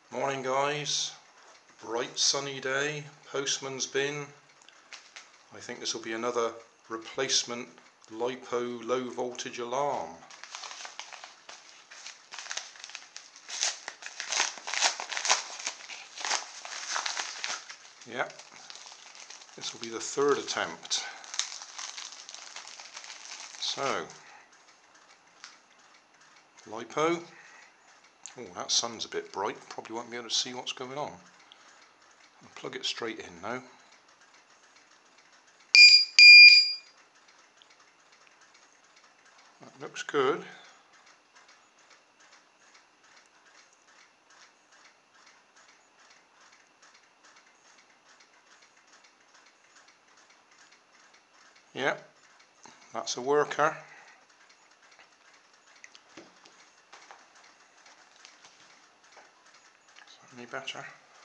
Morning guys, bright sunny day, postman's bin. I think this will be another replacement LiPo low voltage alarm. Yeah, this will be the third attempt. So, LiPo. Oh, that sun's a bit bright, probably won't be able to see what's going on. I'll plug it straight in now. That looks good. Yeah, that's a worker. Is that any better?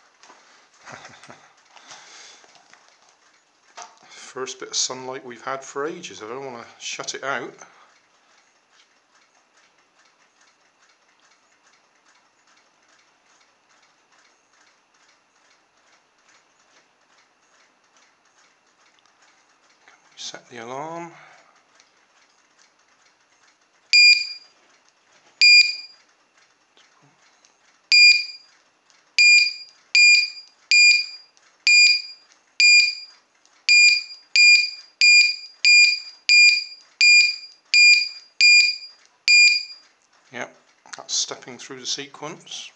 First bit of sunlight we've had for ages. I don't want to shut it out. Set the alarm. Yep, that's stepping through the sequence.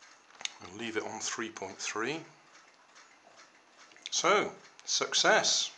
We'll leave it on 3.3. So, success!